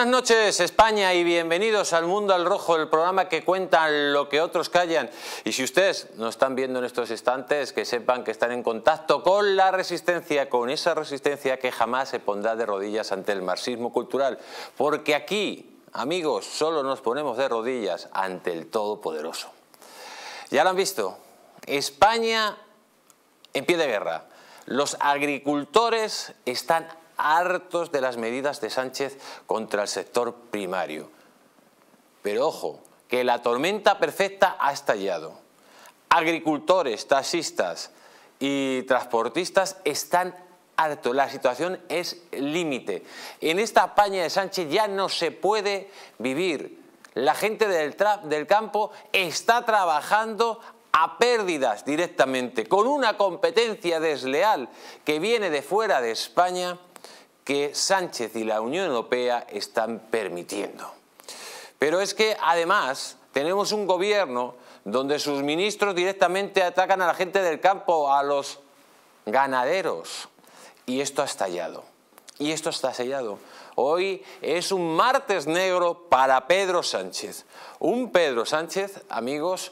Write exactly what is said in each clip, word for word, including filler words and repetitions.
Buenas noches, España, y bienvenidos al Mundo al Rojo, el programa que cuenta lo que otros callan. Y si ustedes nos están viendo en estos instantes, que sepan que están en contacto con la resistencia, con esa resistencia que jamás se pondrá de rodillas ante el marxismo cultural. Porque aquí, amigos, solo nos ponemos de rodillas ante el Todopoderoso. Ya lo han visto, España en pie de guerra. Los agricultores están hartos de las medidas de Sánchez contra el sector primario. Pero ojo, que la tormenta perfecta ha estallado. Agricultores, taxistas y transportistas están hartos. La situación es límite. En esta España de Sánchez ya no se puede vivir. La gente del, del campo está trabajando a pérdidas directamente, con una competencia desleal que viene de fuera de España, que Sánchez y la Unión Europea están permitiendo. Pero es que además tenemos un gobierno donde sus ministros directamente atacan a la gente del campo, a los ganaderos. Y esto ha estallado. Y esto está sellado. Hoy es un martes negro para Pedro Sánchez. Un Pedro Sánchez, amigos,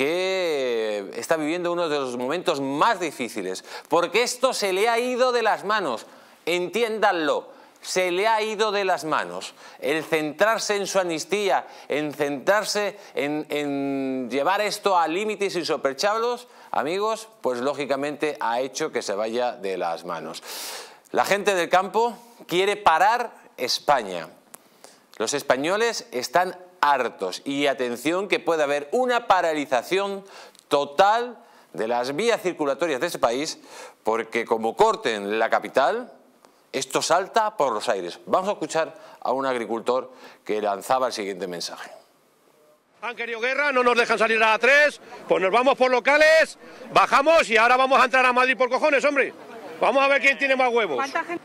que está viviendo uno de los momentos más difíciles. Porque esto se le ha ido de las manos. Entiéndanlo, se le ha ido de las manos. El centrarse en su amnistía, en centrarse en, en llevar esto a límites insospecháveis, amigos, pues lógicamente ha hecho que se vaya de las manos. La gente del campo quiere parar España. Los españoles están hartos y atención que puede haber una paralización total de las vías circulatorias de este país porque como corten la capital, esto salta por los aires. Vamos a escuchar a un agricultor que lanzaba el siguiente mensaje. Han querido guerra, no nos dejan salir a las tres, pues nos vamos por locales, bajamos y ahora vamos a entrar a Madrid por cojones, hombre. Vamos a ver quién tiene más huevos.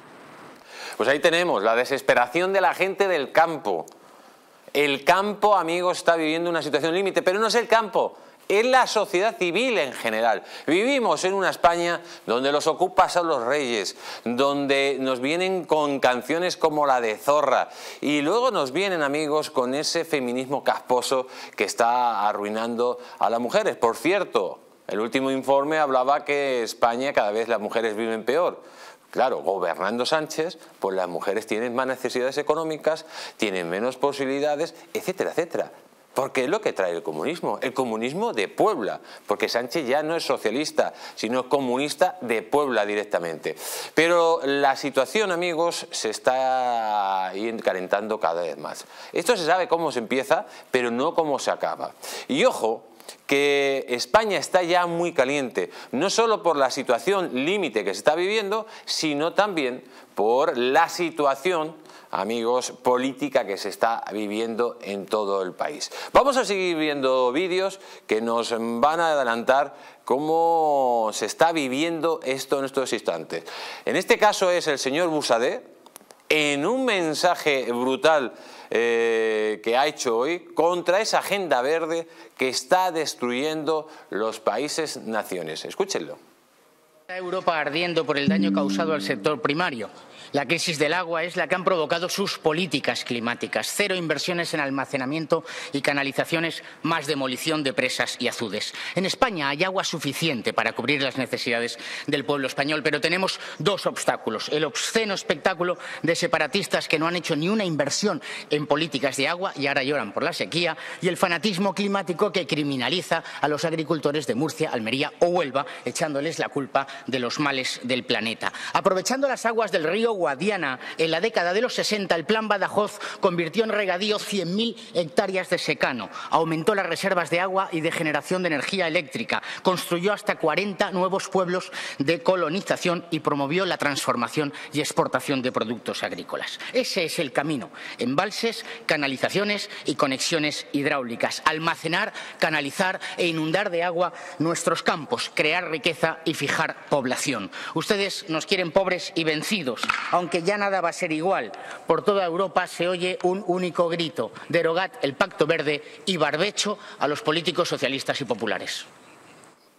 Pues ahí tenemos la desesperación de la gente del campo. El campo, amigos, está viviendo una situación límite, pero no es el campo. Es la sociedad civil en general. Vivimos en una España donde los ocupas son los reyes, donde nos vienen con canciones como la de Zorra y luego nos vienen, amigos, con ese feminismo casposo que está arruinando a las mujeres. Por cierto, el último informe hablaba que España cada vez las mujeres viven peor. Claro, gobernando Sánchez, pues las mujeres tienen más necesidades económicas, tienen menos posibilidades, etcétera, etcétera. Porque es lo que trae el comunismo, el comunismo de Puebla, porque Sánchez ya no es socialista, sino comunista de Puebla directamente. Pero la situación, amigos, se está calentando cada vez más. Esto se sabe cómo se empieza, pero no cómo se acaba. Y ojo, que España está ya muy caliente, no solo por la situación límite que se está viviendo, sino también por la situación, amigos, política que se está viviendo en todo el país. Vamos a seguir viendo vídeos que nos van a adelantar cómo se está viviendo esto en estos instantes. En este caso es el señor Busadé, en un mensaje brutal eh, que ha hecho hoy contra esa agenda verde que está destruyendo los países naciones. Escúchenlo. Europa ardiendo por el daño causado al sector primario. La crisis del agua es la que han provocado sus políticas climáticas. Cero inversiones en almacenamiento y canalizaciones, más demolición de presas y azudes. En España hay agua suficiente para cubrir las necesidades del pueblo español, pero tenemos dos obstáculos. El obsceno espectáculo de separatistas que no han hecho ni una inversión en políticas de agua y ahora lloran por la sequía, y el fanatismo climático que criminaliza a los agricultores de Murcia, Almería o Huelva, echándoles la culpa de los males del planeta. Aprovechando las aguas del río Guadiana, en la década de los sesenta, el Plan Badajoz convirtió en regadío cien mil hectáreas de secano, aumentó las reservas de agua y de generación de energía eléctrica, construyó hasta cuarenta nuevos pueblos de colonización y promovió la transformación y exportación de productos agrícolas. Ese es el camino: embalses, canalizaciones y conexiones hidráulicas, almacenar, canalizar e inundar de agua nuestros campos, crear riqueza y fijar población. Ustedes nos quieren pobres y vencidos, aunque ya nada va a ser igual. Por toda Europa se oye un único grito: derogad el Pacto Verde y barbecho a los políticos socialistas y populares.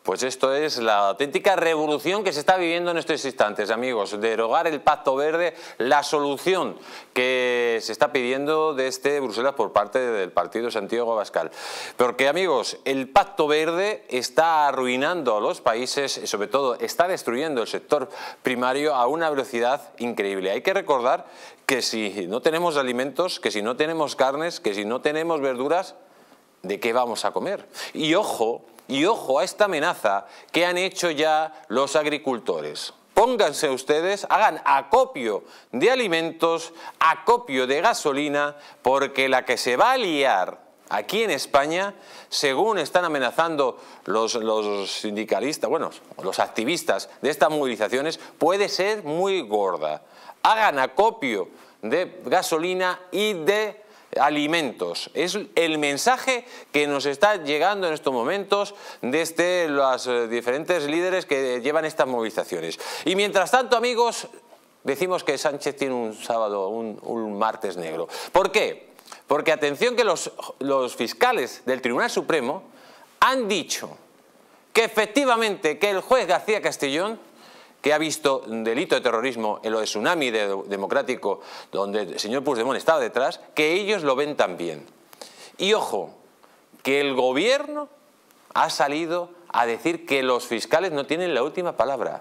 Pues esto es la auténtica revolución que se está viviendo en estos instantes, amigos. Derogar el Pacto Verde, la solución que se está pidiendo desde Bruselas por parte del partido Santiago Abascal. Porque, amigos, el Pacto Verde está arruinando a los países y, sobre todo, está destruyendo el sector primario a una velocidad increíble. Hay que recordar que si no tenemos alimentos, que si no tenemos carnes, que si no tenemos verduras, ¿de qué vamos a comer? Y ojo... Y ojo a esta amenaza que han hecho ya los agricultores. Pónganse ustedes, hagan acopio de alimentos, acopio de gasolina, porque la que se va a liar aquí en España, según están amenazando los, los sindicalistas, bueno, los activistas de estas movilizaciones, puede ser muy gorda. Hagan acopio de gasolina y de alimentos. Es el mensaje que nos está llegando en estos momentos desde los diferentes líderes que llevan estas movilizaciones. Y mientras tanto, amigos, decimos que Sánchez tiene un sábado, un, un martes negro. ¿Por qué? Porque atención que los, los fiscales del Tribunal Supremo han dicho que efectivamente que el juez García Castellón, que ha visto un delito de terrorismo en lo de Tsunami de, democrático, donde el señor Puigdemont estaba detrás, que ellos lo ven también. Y ojo, que el gobierno ha salido a decir que los fiscales no tienen la última palabra.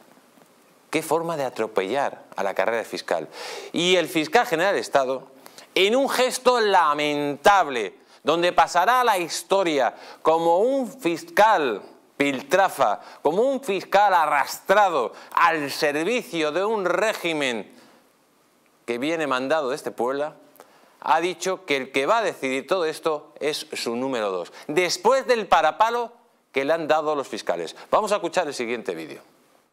Qué forma de atropellar a la carrera fiscal. Y el fiscal general del Estado, en un gesto lamentable, donde pasará a la historia como un fiscal piltrafa, como un fiscal arrastrado al servicio de un régimen que viene mandado de este pueblo, ha dicho que el que va a decidir todo esto es su número dos, después del parapalo que le han dado los fiscales. Vamos a escuchar el siguiente vídeo.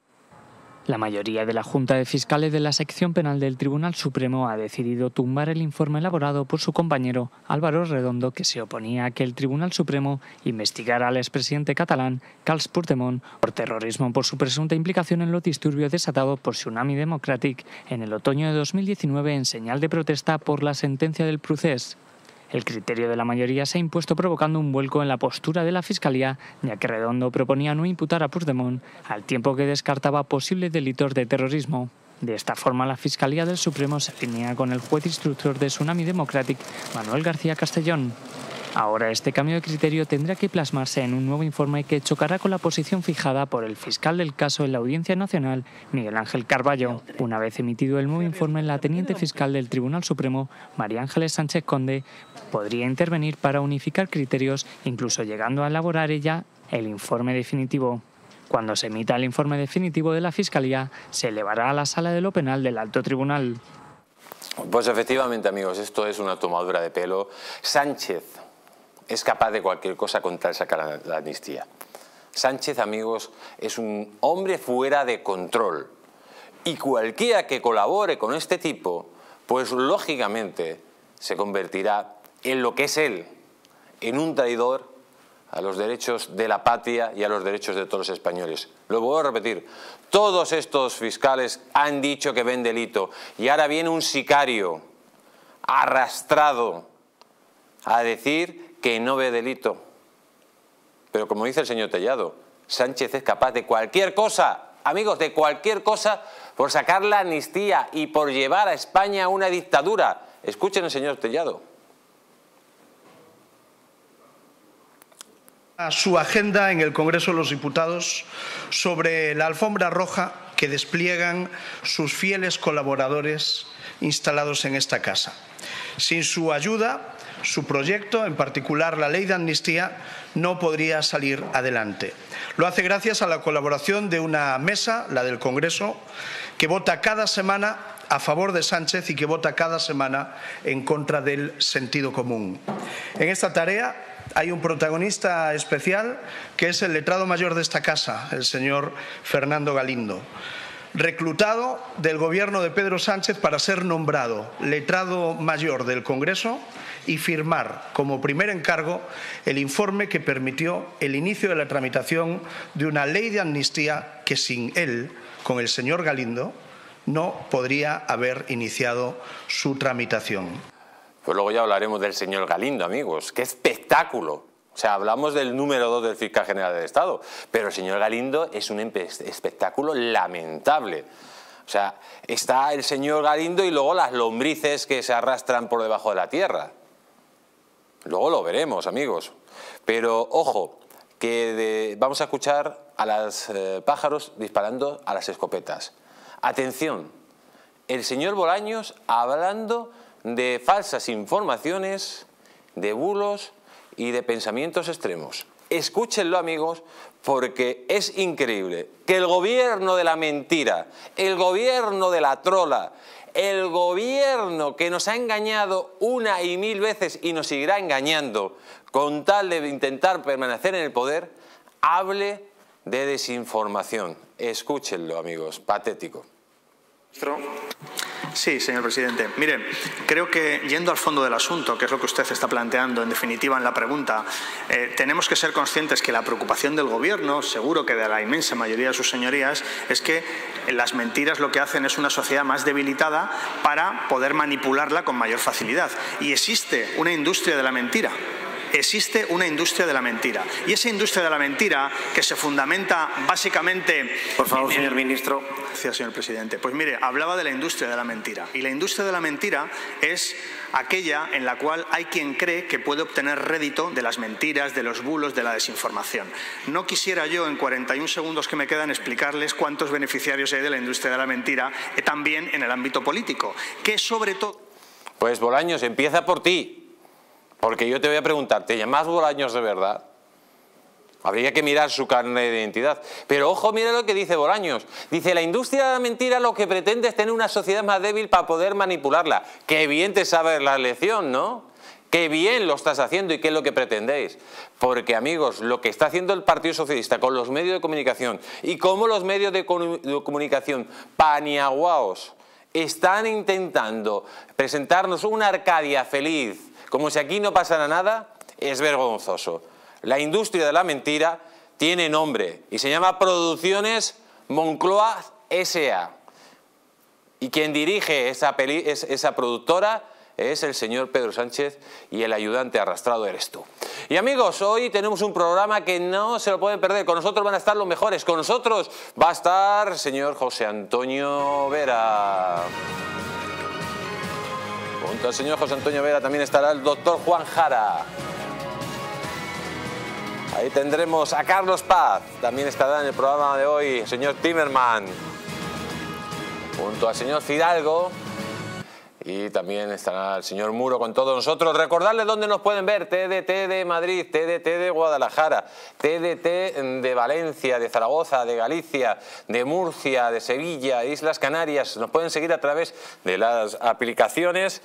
La mayoría de la Junta de Fiscales de la Sección Penal del Tribunal Supremo ha decidido tumbar el informe elaborado por su compañero Álvaro Redondo, que se oponía a que el Tribunal Supremo investigara al expresidente catalán Carles Puigdemont por terrorismo por su presunta implicación en los disturbios desatados por Tsunami Democratic en el otoño de dos mil diecinueve en señal de protesta por la sentencia del procés. El criterio de la mayoría se ha impuesto provocando un vuelco en la postura de la Fiscalía, ya que Redondo proponía no imputar a Puigdemont, al tiempo que descartaba posibles delitos de terrorismo. De esta forma, la Fiscalía del Supremo se alinea con el juez instructor de Tsunami Democratic, Manuel García Castellón. Ahora este cambio de criterio tendrá que plasmarse en un nuevo informe que chocará con la posición fijada por el fiscal del caso en la Audiencia Nacional, Miguel Ángel Carballo. Una vez emitido el nuevo informe, la teniente fiscal del Tribunal Supremo, María Ángeles Sánchez Conde, podría intervenir para unificar criterios, incluso llegando a elaborar ella el informe definitivo. Cuando se emita el informe definitivo de la Fiscalía, se elevará a la Sala de lo Penal del Alto Tribunal. Pues efectivamente, amigos, esto es una tomadura de pelo. Sánchez es capaz de cualquier cosa con tal sacar la, la amnistía. Sánchez, amigos, es un hombre fuera de control. Y cualquiera que colabore con este tipo, pues lógicamente se convertirá en lo que es él, en un traidor a los derechos de la patria y a los derechos de todos los españoles. Lo vuelvo a repetir, todos estos fiscales han dicho que ven delito y ahora viene un sicario arrastrado a decir que no ve delito. Pero como dice el señor Tellado, Sánchez es capaz de cualquier cosa, amigos, de cualquier cosa por sacar la amnistía y por llevar a España a una dictadura. Escuchen al señor Tellado. A su agenda en el Congreso de los Diputados sobre la alfombra roja que despliegan sus fieles colaboradores instalados en esta casa. Sin su ayuda, su proyecto, en particular la ley de amnistía, no podría salir adelante. Lo hace gracias a la colaboración de una mesa, la del Congreso, que vota cada semana a favor de Sánchez y que vota cada semana en contra del sentido común. En esta tarea hay un protagonista especial que es el letrado mayor de esta casa, el señor Fernando Galindo, reclutado del gobierno de Pedro Sánchez para ser nombrado letrado mayor del Congreso y firmar como primer encargo el informe que permitió el inicio de la tramitación de una ley de amnistía que sin él, con el señor Galindo, no podría haber iniciado su tramitación. Pues luego ya hablaremos del señor Galindo, amigos. ¡Qué espectáculo! O O sea, hablamos del número dos del fiscal general del Estado, pero el señor Galindo es un espectáculo lamentable. O sea, está el señor Galindo y luego las lombrices que se arrastran por debajo de la tierra. Luego lo veremos, amigos. Pero, ojo, que de, vamos a escuchar a los eh, pájaros disparando a las escopetas. Atención, el señor Bolaños hablando de falsas informaciones, de bulos y de pensamientos extremos. Escúchenlo, amigos, porque es increíble que el gobierno de la mentira, el gobierno de la trola, el gobierno que nos ha engañado una y mil veces y nos seguirá engañando con tal de intentar permanecer en el poder, hable de desinformación. Escúchenlo, amigos, patético. Sí, señor presidente. Mire, creo que yendo al fondo del asunto, que es lo que usted está planteando en definitiva en la pregunta, eh, tenemos que ser conscientes que la preocupación del Gobierno, seguro que de la inmensa mayoría de sus señorías, es que las mentiras lo que hacen es una sociedad más debilitada para poder manipularla con mayor facilidad. Y existe una industria de la mentira. Existe una industria de la mentira. Y esa industria de la mentira, que se fundamenta básicamente... Por favor, señor ministro. Gracias, señor presidente. Pues mire, hablaba de la industria de la mentira. Y la industria de la mentira es aquella en la cual hay quien cree que puede obtener rédito de las mentiras, de los bulos, de la desinformación. No quisiera yo, en cuarenta y un segundos que me quedan, explicarles cuántos beneficiarios hay de la industria de la mentira, eh, también en el ámbito político. Que sobre todo... Pues Bolaños, empieza por ti. Porque yo te voy a preguntar, ¿te llamas Bolaños de verdad? Habría que mirar su carnet de identidad. Pero ojo, mira lo que dice Bolaños. Dice, la industria de la mentira lo que pretende es tener una sociedad más débil para poder manipularla. Qué bien te sabes la lección, ¿no? Qué bien lo estás haciendo y qué es lo que pretendéis. Porque, amigos, lo que está haciendo el Partido Socialista con los medios de comunicación y cómo los medios de comunicación paniaguaos están intentando presentarnos una Arcadia feliz, como si aquí no pasara nada, es vergonzoso. La industria de la mentira tiene nombre y se llama Producciones Moncloa S A Y quien dirige esa, peli, es, esa productora es el señor Pedro Sánchez y el ayudante arrastrado eres tú. Y amigos, hoy tenemos un programa que no se lo pueden perder. Con nosotros van a estar los mejores. Con nosotros va a estar el señor José Antonio Vera. Junto al señor José Antonio Vera también estará el doctor Juan Jara. Ahí tendremos a Carlos Paz. También estará en el programa de hoy el señor Timerman. Junto al señor Fidalgo. Y también estará el señor Muro con todos nosotros. Recordarles dónde nos pueden ver. T D T de Madrid, T D T de Guadalajara, T D T de Valencia, de Zaragoza, de Galicia, de Murcia, de Sevilla, Islas Canarias. Nos pueden seguir a través de las aplicaciones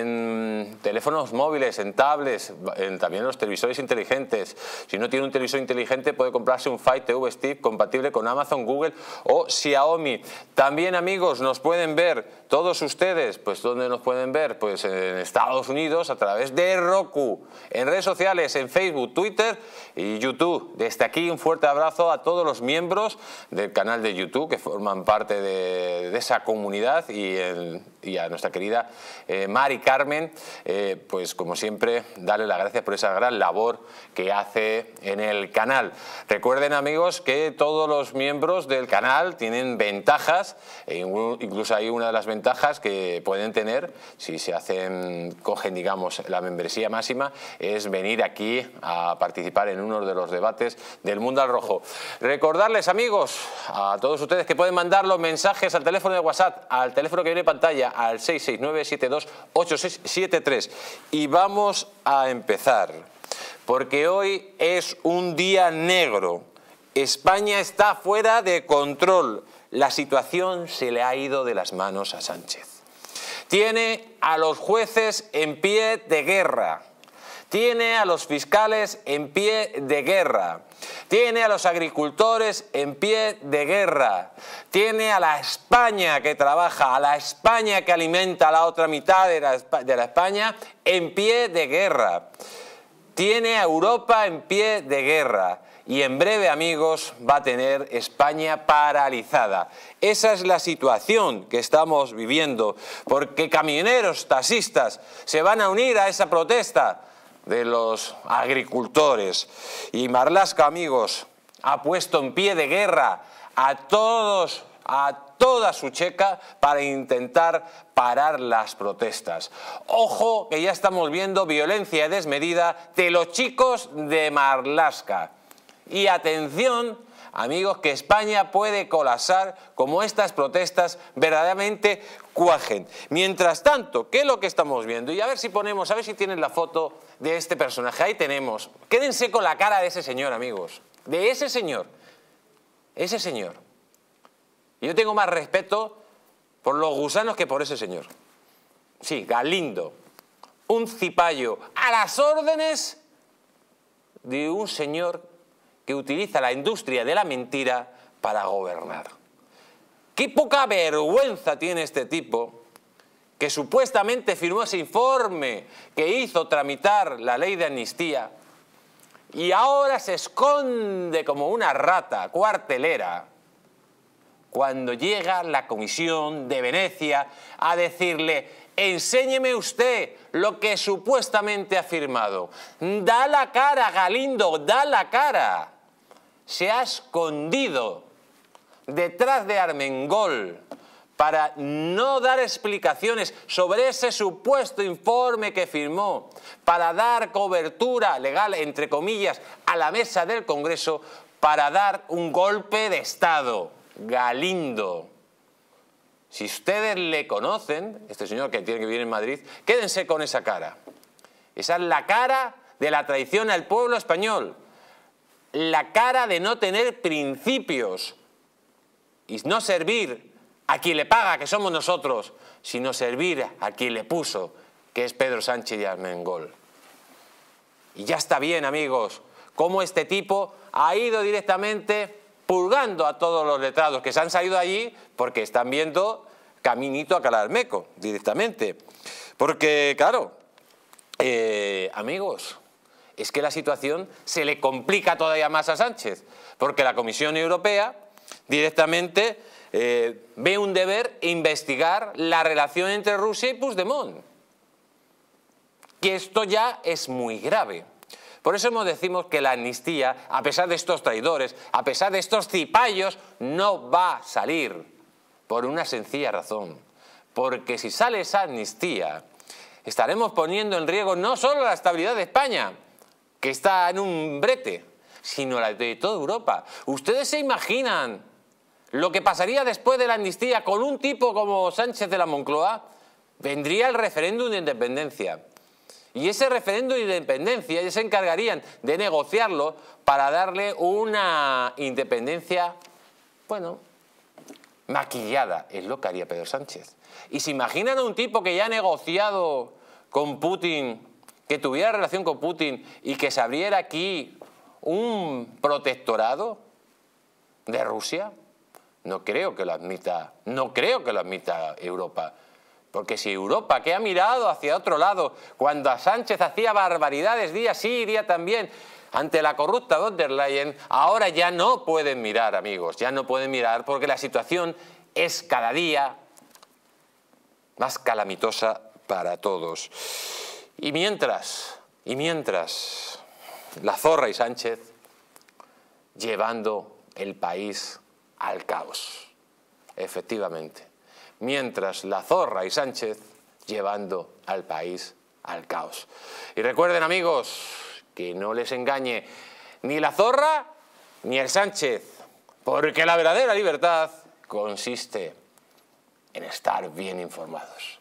en teléfonos móviles, en tablets, en también los televisores inteligentes. Si no tiene un televisor inteligente puede comprarse un Fire T V Stick compatible con Amazon, Google o Xiaomi. También, amigos, nos pueden ver todos ustedes, pues ¿dónde nos pueden ver? Pues en Estados Unidos a través de Roku, en redes sociales, en Facebook, Twitter y YouTube. Desde aquí un fuerte abrazo a todos los miembros del canal de YouTube que forman parte de, de esa comunidad y, el, y a nuestra querida eh, Mari Carmen, eh, pues como siempre darle las gracias por esa gran labor que hace en el canal. Recuerden, amigos, que todos los miembros del canal tienen ventajas, e incluso hay una de las ventajas que pueden tener si se hacen, cogen digamos la membresía máxima, es venir aquí a participar en uno de los debates del Mundo al Rojo. Recordarles, amigos, a todos ustedes que pueden mandar los mensajes al teléfono de WhatsApp, al teléfono que viene en pantalla, al seis seis nueve siete dos ocho seis siete tres. Y vamos a empezar, porque hoy es un día negro. España está fuera de control. La situación se le ha ido de las manos a Sánchez. Tiene a los jueces en pie de guerra. Tiene a los fiscales en pie de guerra. Tiene a los agricultores en pie de guerra. Tiene a la España que trabaja, a la España que alimenta a la otra mitad de la, de la España en pie de guerra. Tiene a Europa en pie de guerra. Y en breve, amigos, va a tener España paralizada. Esa es la situación que estamos viviendo, porque camioneros, taxistas, se van a unir a esa protesta. de los agricultores. Y Marlaska, amigos, ha puesto en pie de guerra a todos, a toda su checa para intentar parar las protestas. Ojo, que ya estamos viendo violencia desmedida de los chicos de Marlaska. Y atención, amigos, que España puede colapsar como estas protestas verdaderamente cuajen. Mientras tanto, ¿qué es lo que estamos viendo? Y a ver si ponemos, a ver si tienen la foto de este personaje. Ahí tenemos. Quédense con la cara de ese señor, amigos. De ese señor. Ese señor. Yo tengo más respeto por los gusanos que por ese señor. Sí, Galindo. Un cipayo a las órdenes de un señor que utiliza la industria de la mentira para gobernar. Qué poca vergüenza tiene este tipo, que supuestamente firmó ese informe que hizo tramitar la ley de amnistía y ahora se esconde como una rata cuartelera cuando llega la Comisión de Venecia a decirle: enséñeme usted lo que supuestamente ha firmado. Da la cara, Galindo, da la cara. Se ha escondido detrás de Armengol para no dar explicaciones sobre ese supuesto informe que firmó, para dar cobertura legal, entre comillas, a la mesa del Congreso, para dar un golpe de Estado. Galindo. Si ustedes le conocen, este señor que tiene que vivir en Madrid, quédense con esa cara. Esa es la cara de la traición al pueblo español. La cara de no tener principios y no servir a quien le paga, que somos nosotros, sino servir a quien le puso, que es Pedro Sánchez y Armengol. Y ya está bien, amigos, cómo este tipo ha ido directamente purgando a todos los letrados que se han salido allí porque están viendo caminito a Calarmeco directamente. Porque, claro, eh, amigos, es que la situación se le complica todavía más a Sánchez, porque la Comisión Europea directamente eh, ve un deber investigar la relación entre Rusia y Puigdemont. Que esto ya es muy grave. Por eso hemos decimos que la amnistía, a pesar de estos traidores, a pesar de estos cipayos, no va a salir por una sencilla razón. Porque si sale esa amnistía, estaremos poniendo en riesgo no solo la estabilidad de España, que está en un brete, sino la de toda Europa. ¿Ustedes se imaginan lo que pasaría después de la amnistía con un tipo como Sánchez de la Moncloa? Vendría el referéndum de independencia. Y ese referéndum de independencia ya se encargarían de negociarlo para darle una independencia, bueno, maquillada. Es lo que haría Pedro Sánchez. Y se imaginan a un tipo que ya ha negociado con Putin, que tuviera relación con Putin y que se abriera aquí un protectorado de Rusia. No creo que lo admita, no creo que lo admita Europa. Porque si Europa, que ha mirado hacia otro lado, cuando a Sánchez hacía barbaridades día sí, día también, ante la corrupta von der Leyen, ahora ya no pueden mirar, amigos, ya no pueden mirar porque la situación es cada día más calamitosa para todos. Y mientras, y mientras, la Zorra y Sánchez llevando el país al caos, efectivamente. Mientras la Zorra y Sánchez llevando al país al caos. Y recuerden, amigos, que no les engañe ni la Zorra ni el Sánchez, porque la verdadera libertad consiste en estar bien informados.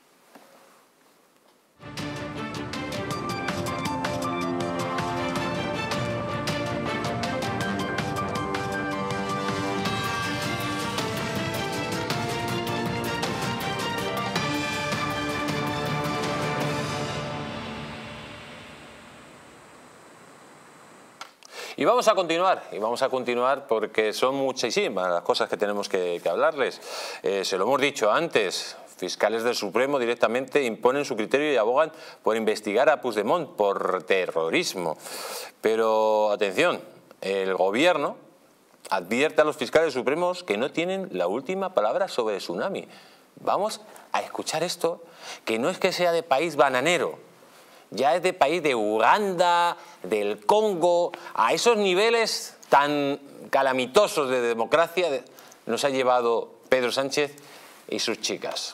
Y vamos a continuar, y vamos a continuar porque son muchísimas las cosas que tenemos que, que hablarles. Eh, se lo hemos dicho antes, fiscales del Supremo directamente imponen su criterio y abogan por investigar a Puigdemont por terrorismo. Pero atención, el gobierno advierte a los fiscales supremos que no tienen la última palabra sobre el tsunami. Vamos a escuchar esto, que no es que sea de país bananero, ya es de país de Uganda, del Congo, a esos niveles tan calamitosos de democracia nos ha llevado Pedro Sánchez y sus chicas.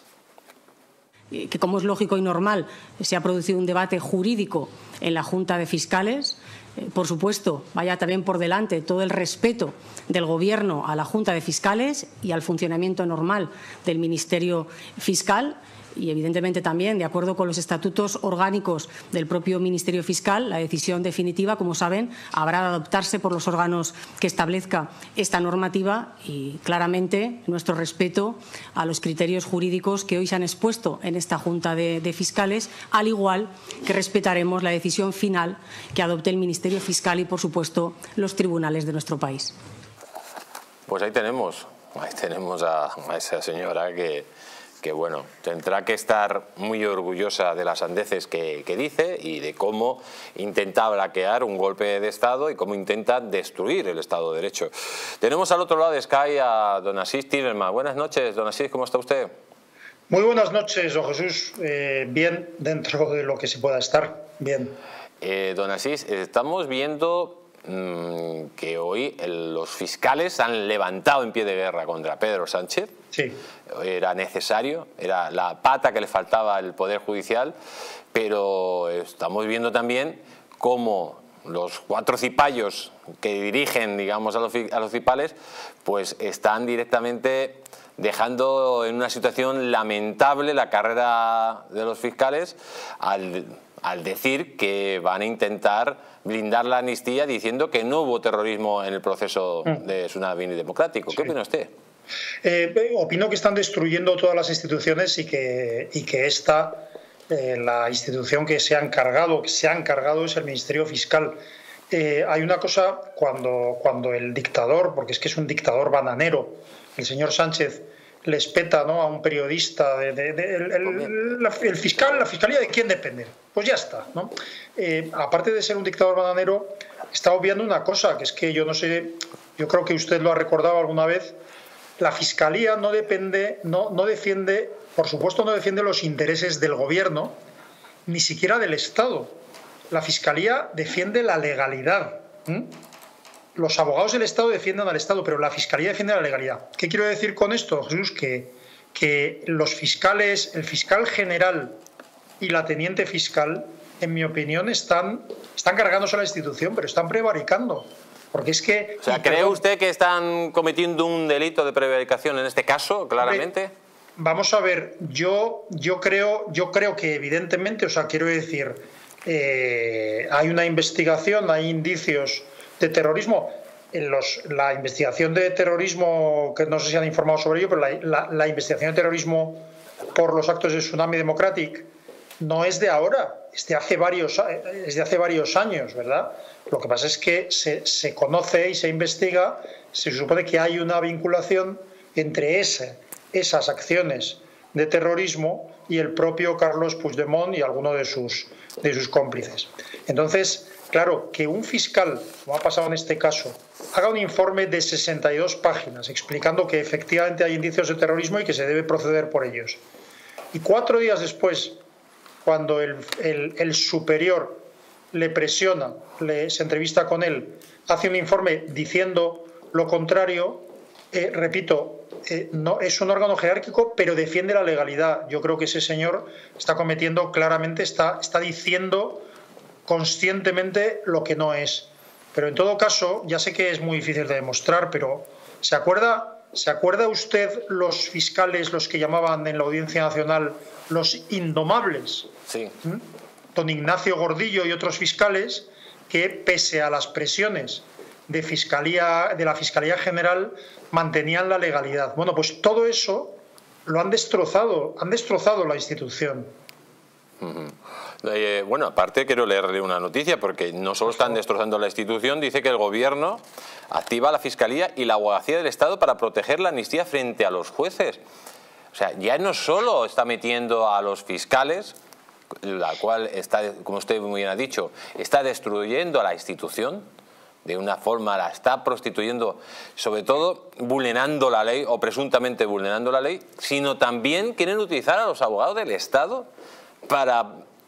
Que, como es lógico y normal, se ha producido un debate jurídico en la Junta de Fiscales. Eh, por supuesto, vaya también por delante todo el respeto del Gobierno a la Junta de Fiscales y al funcionamiento normal del Ministerio Fiscal. Y, evidentemente, también, de acuerdo con los estatutos orgánicos del propio Ministerio Fiscal, la decisión definitiva, como saben, habrá de adoptarse por los órganos que establezca esta normativa y, claramente, nuestro respeto a los criterios jurídicos que hoy se han expuesto en esta Junta de, de Fiscales, al igual que respetaremos la decisión final que adopte el Ministerio Fiscal y, por supuesto, los tribunales de nuestro país. Pues ahí tenemos, ahí tenemos a, a esa señora que... que bueno, tendrá que estar muy orgullosa de las sandeces que, que dice y de cómo intenta blanquear un golpe de Estado y cómo intenta destruir el Estado de Derecho. Tenemos al otro lado de Sky a don Asís Timerman. Buenas noches, don Asís, ¿cómo está usted? Muy buenas noches, don Jesús. Eh, bien, dentro de lo que se pueda estar, bien. Eh, don Asís, estamos viendo mmm, que hoy el, los fiscales han levantado en pie de guerra contra Pedro Sánchez. Sí. Era necesario, era la pata que le faltaba al Poder Judicial, pero estamos viendo también cómo los cuatro cipayos que dirigen, digamos, a los, a los cipales, pues están directamente dejando en una situación lamentable la carrera de los fiscales al, al decir que van a intentar blindar la amnistía diciendo que no hubo terrorismo en el proceso de tsunami democrático. ¿Qué sí. opina usted? Eh, opino que están destruyendo todas las instituciones y que, y que esta, eh, la institución que se ha encargado, que se ha encargado es el Ministerio Fiscal. Eh, hay una cosa, cuando, cuando el dictador, porque es que es un dictador bananero, el señor Sánchez le espeta, ¿no?, a un periodista, de, de, de, el, el, la, el fiscal, ¿la fiscalía de quién depende? Pues ya está, ¿no? Eh, aparte de ser un dictador bananero, está obviando una cosa, que es que yo no sé, yo creo que usted lo ha recordado alguna vez. La Fiscalía no depende, no, no defiende, por supuesto no defiende los intereses del Gobierno, ni siquiera del Estado. La Fiscalía defiende la legalidad. ¿Mm? Los abogados del Estado defienden al Estado, pero la Fiscalía defiende la legalidad. ¿Qué quiero decir con esto, Jesús? Que, que los fiscales, el fiscal general y la teniente fiscal, en mi opinión, están, están cargándose a la institución, pero están prevaricando. Porque es que... O sea, ¿cree perdón, usted que están cometiendo un delito de prevaricación en este caso, claramente? Vamos a ver, yo, yo, creo, yo creo que evidentemente, o sea, quiero decir, eh, hay una investigación, hay indicios de terrorismo. En los, la investigación de terrorismo, que no sé si han informado sobre ello, pero la, la, la investigación de terrorismo por los actos de Tsunami Democratic no es de ahora, es de hace varios, es de hace varios años, ¿verdad? Lo que pasa es que se, se conoce y se investiga, se supone que hay una vinculación entre ese, esas acciones de terrorismo y el propio Carlos Puigdemont y alguno de sus, de sus cómplices. Entonces, claro, que un fiscal, como ha pasado en este caso, haga un informe de sesenta y dos páginas explicando que efectivamente hay indicios de terrorismo y que se debe proceder por ellos. Y cuatro días después, cuando el, el, el superior le presiona, le, se entrevista con él, hace un informe diciendo lo contrario, eh, repito, eh, no, es un órgano jerárquico, pero defiende la legalidad. Yo creo que ese señor está cometiendo claramente, está, está diciendo conscientemente lo que no es. Pero en todo caso, ya sé que es muy difícil de demostrar, pero ¿se acuerda, ¿se acuerda usted los fiscales, los que llamaban en la Audiencia Nacional los indomables? Sí. ¿Mm? Don Ignacio Gordillo y otros fiscales que, pese a las presiones de, fiscalía, de la Fiscalía General, mantenían la legalidad. Bueno, pues todo eso lo han destrozado, han destrozado la institución. Uh-huh. Eh, bueno, aparte quiero leerle una noticia, porque no solo están destrozando la institución, dice que el Gobierno activa la Fiscalía y la Abogacía del Estado para proteger la amnistía frente a los jueces. O sea, ya no solo está metiendo a los fiscales, la cual está, como usted muy bien ha dicho, está destruyendo a la institución, de una forma la está prostituyendo, sobre todo vulnerando la ley o presuntamente vulnerando la ley, sino también quieren utilizar a los abogados del Estado para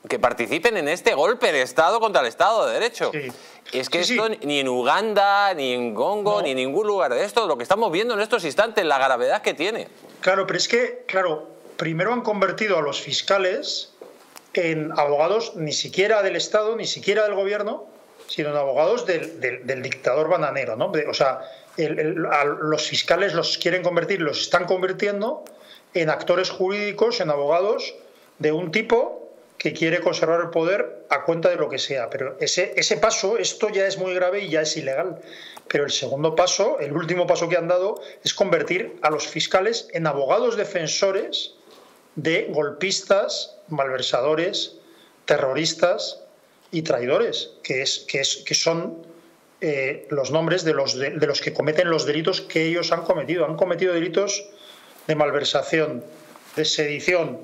que participen en este golpe de Estado contra el Estado de Derecho. Sí. Es que sí, esto sí. ni en Uganda, ni en Congo, no. ni en ningún lugar de esto, lo que estamos viendo en estos instantes, la gravedad que tiene. Claro, pero es que, claro, primero han convertido a los fiscales en abogados ni siquiera del Estado, ni siquiera del gobierno, sino en abogados del, del, del dictador bananero, ¿no? O sea, el, el, a los fiscales los quieren convertir, los están convirtiendo en actores jurídicos, en abogados de un tipo que quiere conservar el poder a cuenta de lo que sea. Pero ese, ese paso, esto ya es muy grave y ya es ilegal. Pero el segundo paso, el último paso que han dado, es convertir a los fiscales en abogados defensores de golpistas, malversadores, terroristas y traidores, que, es, que, es, que son eh, los nombres de los, de, de los que cometen los delitos que ellos han cometido. Han cometido delitos de malversación, de sedición,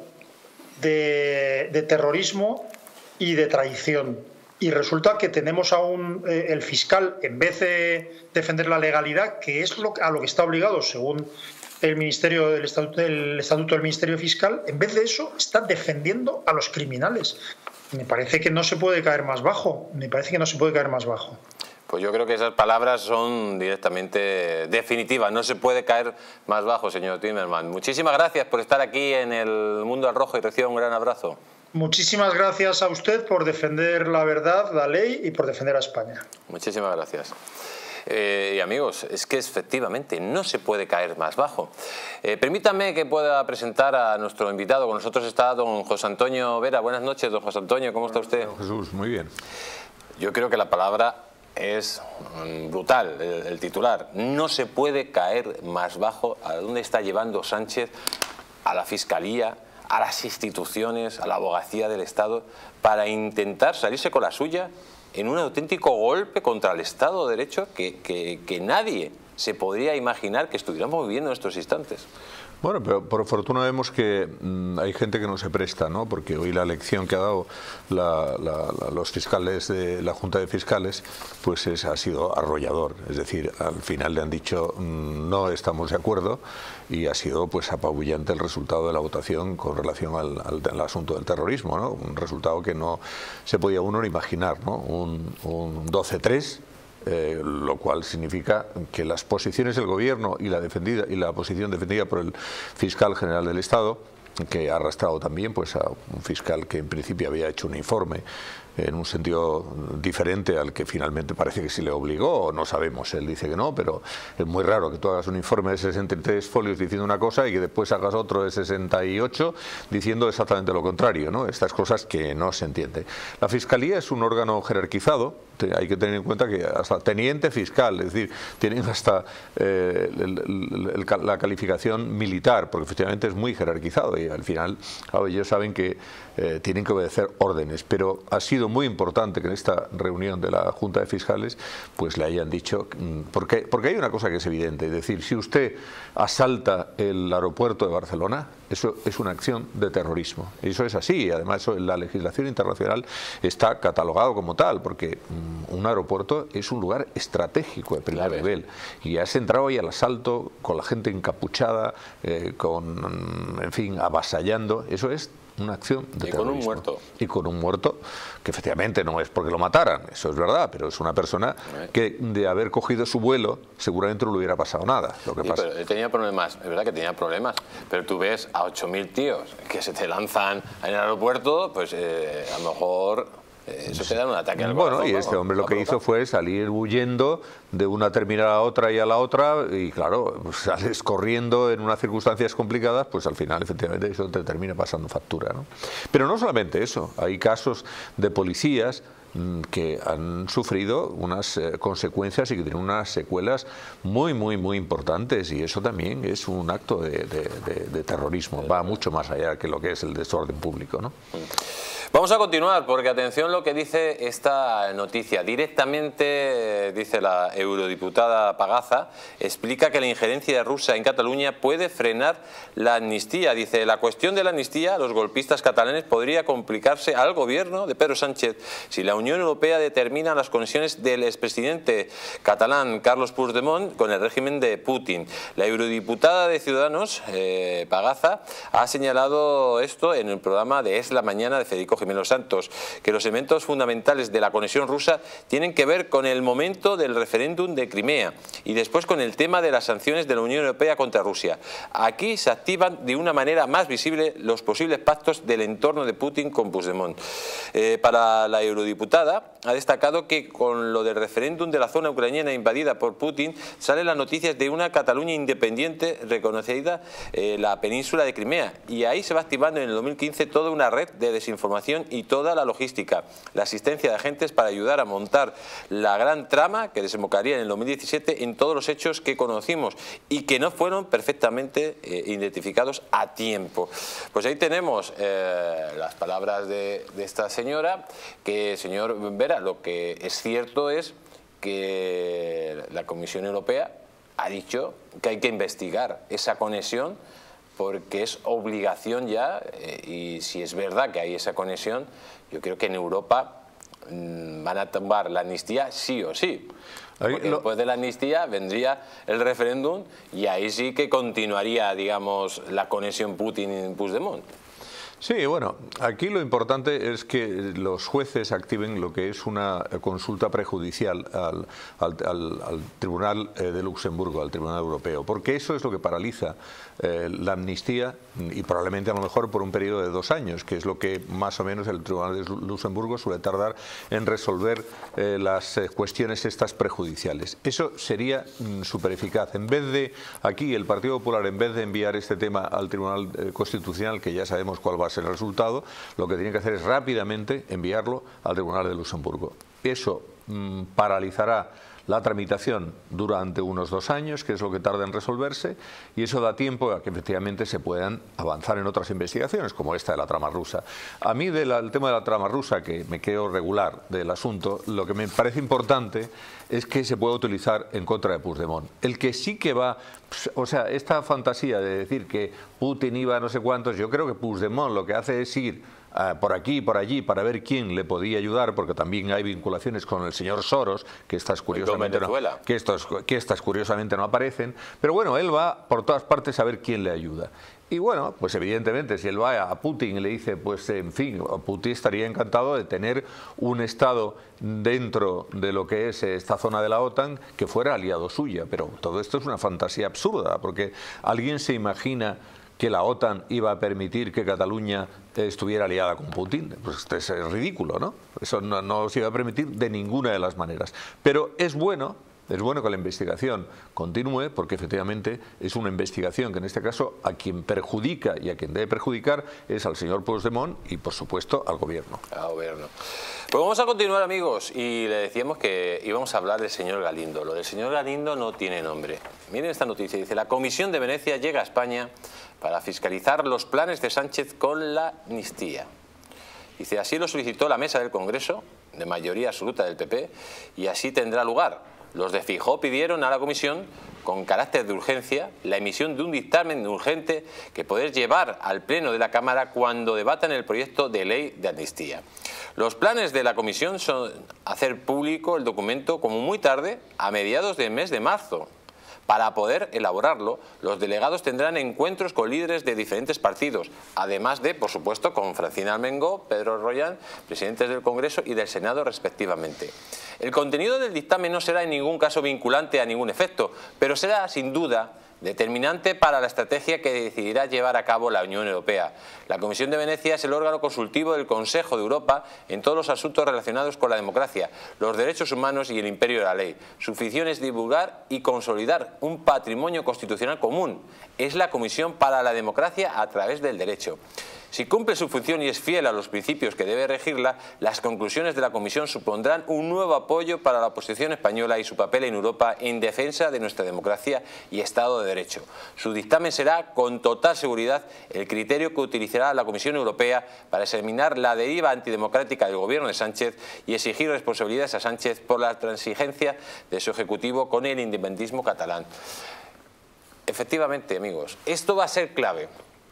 de, de terrorismo y de traición. Y resulta que tenemos a un, eh, el fiscal, en vez de defender la legalidad, que es lo, a lo que está obligado según el Ministerio del Estatuto, el Estatuto del Ministerio Fiscal, en vez de eso está defendiendo a los criminales. Me parece que no se puede caer más bajo, me parece que no se puede caer más bajo. Pues yo creo que esas palabras son directamente definitivas, no se puede caer más bajo, señor Timmermans. Muchísimas gracias por estar aquí en el Mundo al Rojo y reciba un gran abrazo. Muchísimas gracias a usted por defender la verdad, la ley y por defender a España. Muchísimas gracias. Eh, y amigos, es que efectivamente no se puede caer más bajo. Eh, permítanme que pueda presentar a nuestro invitado. Con nosotros está don José Antonio Vera. Buenas noches, don José Antonio, ¿cómo está usted? Bueno, Jesús, muy bien. Yo creo que la palabra es brutal, el, el titular. No se puede caer más bajo. ¿A dónde está llevando Sánchez a la Fiscalía, a las instituciones, a la abogacía del Estado, para intentar salirse con la suya en un auténtico golpe contra el Estado de Derecho que, que, que nadie se podría imaginar que estuviéramos viviendo en estos instantes? Bueno, pero por fortuna vemos que mmm, hay gente que no se presta, ¿no? Porque hoy la lección que ha dado la, la, la, los fiscales de la Junta de Fiscales pues es, ha sido arrollador. Es decir, al final le han dicho mmm, no estamos de acuerdo y ha sido pues apabullante el resultado de la votación con relación al, al, al asunto del terrorismo, ¿no? Un resultado que no se podía uno ni imaginar, ¿no? Un, un doce tres. Eh, lo cual significa que las posiciones del gobierno y la defendida y la posición defendida por el fiscal general del Estado, que ha arrastrado también pues a un fiscal que en principio había hecho un informe en un sentido diferente al que finalmente parece que sí le obligó, o no sabemos, él dice que no, pero es muy raro que tú hagas un informe de sesenta y tres folios diciendo una cosa y que después hagas otro de sesenta y ocho diciendo exactamente lo contrario, ¿no? Estas cosas que no se entienden. La Fiscalía es un órgano jerarquizado, hay que tener en cuenta que hasta teniente fiscal, es decir, tienen hasta eh, el, el, el, la calificación militar, porque efectivamente es muy jerarquizado y al final, claro, ellos saben que eh, tienen que obedecer órdenes, pero ha sido muy importante que en esta reunión de la Junta de Fiscales pues le hayan dicho, porque, porque hay una cosa que es evidente, es decir, si usted asalta el aeropuerto de Barcelona, eso es una acción de terrorismo, eso es así, además eso en la legislación internacional está catalogado como tal, porque um, un aeropuerto es un lugar estratégico de primer nivel y has entrado ahí al asalto con la gente encapuchada, eh, con, en fin, avasallando, eso es una acción de y terrorismo. con un muerto. Y con un muerto, que efectivamente no es porque lo mataran, eso es verdad, pero es una persona que de haber cogido su vuelo seguramente no le hubiera pasado nada. Lo que sí, pasa. Pero él tenía problemas, es verdad que tenía problemas, pero tú ves a ocho mil tíos que se te lanzan en el aeropuerto, pues eh, a lo mejor eso te da un ataque al corazón. Bueno, y este hombre lo que hizo fue salir huyendo de una terminal a otra y a la otra, y claro, pues sales corriendo en unas circunstancias complicadas, pues al final efectivamente eso te termina pasando factura, ¿no? Pero no solamente eso, hay casos de policías que han sufrido unas eh, consecuencias y que tienen unas secuelas muy, muy, muy importantes, y eso también es un acto de, de, de, de terrorismo, va mucho más allá que lo que es el desorden público, ¿no? Vamos a continuar, porque atención lo que dice esta noticia. Directamente, dice la eurodiputada Pagaza, explica que la injerencia de Rusia en Cataluña puede frenar la amnistía. Dice, la cuestión de la amnistía a los golpistas catalanes podría complicarse al gobierno de Pedro Sánchez si la Unión Europea determina las conexiones del expresidente catalán Carlos Puigdemont con el régimen de Putin. La eurodiputada de Ciudadanos, eh, Pagaza, ha señalado esto en el programa de Es la Mañana de Federico Jiménez Santos, que los elementos fundamentales de la conexión rusa tienen que ver con el momento del referéndum de Crimea y después con el tema de las sanciones de la Unión Europea contra Rusia. Aquí se activan de una manera más visible los posibles pactos del entorno de Putin con Puigdemont. Eh, para la eurodiputada ha destacado que con lo del referéndum de la zona ucraniana invadida por Putin salen las noticias de una Cataluña independiente reconocida eh, la península de Crimea, y ahí se va activando en el dos mil quince toda una red de desinformación y toda la logística, la asistencia de agentes para ayudar a montar la gran trama que desembocaría en el dos mil diecisiete en todos los hechos que conocimos y que no fueron perfectamente eh, identificados a tiempo. Pues ahí tenemos eh, las palabras de, de esta señora, que, señor Vera, lo que es cierto es que la Comisión Europea ha dicho que hay que investigar esa conexión porque es obligación ya, eh, y si es verdad que hay esa conexión, yo creo que en Europa mmm, van a tomar la amnistía sí o sí. Porque lo... después de la amnistía vendría el referéndum y ahí sí que continuaría, digamos, la conexión Putin-Puigdemont. Sí, bueno, aquí lo importante es que los jueces activen lo que es una consulta prejudicial al, al, al, al Tribunal de Luxemburgo, al Tribunal Europeo, porque eso es lo que paraliza eh, la amnistía, y probablemente a lo mejor por un periodo de dos años, que es lo que más o menos el Tribunal de Luxemburgo suele tardar en resolver eh, las eh, cuestiones estas prejudiciales. Eso sería mm, súper eficaz. En vez de, aquí el Partido Popular, en vez de enviar este tema al Tribunal eh, Constitucional, que ya sabemos cuál va a ser el resultado, lo que tiene que hacer es rápidamente enviarlo al Tribunal de Luxemburgo. Eso mmm, paralizará la tramitación durante unos dos años, que es lo que tarda en resolverse, y eso da tiempo a que efectivamente se puedan avanzar en otras investigaciones, como esta de la trama rusa. A mí del el tema de la trama rusa, que me quedo regular del asunto, lo que me parece importante es que se pueda utilizar en contra de Puigdemont. El que sí que va, o sea, esta fantasía de decir que Putin iba a no sé cuántos, yo creo que Puigdemont lo que hace es ir Uh, por aquí y por allí para ver quién le podía ayudar, porque también hay vinculaciones con el señor Soros, que estas curiosamente no, que estos, que estas curiosamente no aparecen, pero bueno, él va por todas partes a ver quién le ayuda. Y bueno, pues evidentemente si él va a Putin y le dice, pues en fin, Putin estaría encantado de tener un Estado dentro de lo que es esta zona de la OTAN que fuera aliado suya, pero todo esto es una fantasía absurda, porque alguien se imagina que la OTAN iba a permitir que Cataluña estuviera aliada con Putin. Pues es ridículo, ¿no? Eso no, no se iba a permitir de ninguna de las maneras. Pero es bueno, es bueno que la investigación continúe, porque efectivamente es una investigación que en este caso a quien perjudica y a quien debe perjudicar es al señor Puigdemont y por supuesto al gobierno. Al gobierno. Pues vamos a continuar, amigos, y le decíamos que íbamos a hablar del señor Galindo. Lo del señor Galindo no tiene nombre. Miren esta noticia, dice: la Comisión de Venecia llega a España para fiscalizar los planes de Sánchez con la amnistía. Dice, así lo solicitó la mesa del Congreso, de mayoría absoluta del P P, y así tendrá lugar. Los de Feijóo pidieron a la Comisión, con carácter de urgencia, la emisión de un dictamen urgente que poder llevar al Pleno de la Cámara cuando debatan el proyecto de ley de amnistía. Los planes de la Comisión son hacer público el documento como muy tarde, a mediados del mes de marzo. Para poder elaborarlo, los delegados tendrán encuentros con líderes de diferentes partidos, además de, por supuesto, con Francina Armengol, Pedro Rollán, presidentes del Congreso y del Senado respectivamente. El contenido del dictamen no será en ningún caso vinculante a ningún efecto, pero será sin duda determinante para la estrategia que decidirá llevar a cabo la Unión Europea. La Comisión de Venecia es el órgano consultivo del Consejo de Europa en todos los asuntos relacionados con la democracia, los derechos humanos y el imperio de la ley. Su función es divulgar y consolidar un patrimonio constitucional común. Es la Comisión para la Democracia a través del derecho. Si cumple su función y es fiel a los principios que debe regirla, las conclusiones de la Comisión supondrán un nuevo apoyo para la oposición española y su papel en Europa en defensa de nuestra democracia y Estado de Derecho. Su dictamen será, con total seguridad, el criterio que utilizará la Comisión Europea para examinar la deriva antidemocrática del gobierno de Sánchez y exigir responsabilidades a Sánchez por la transigencia de su Ejecutivo con el independentismo catalán. Efectivamente, amigos, esto va a ser clave.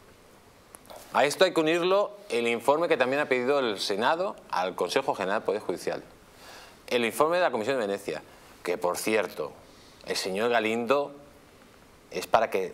A esto hay que unirlo el informe que también ha pedido el Senado al Consejo General del Poder Judicial. El informe de la Comisión de Venecia, que por cierto, el señor Galindo es para que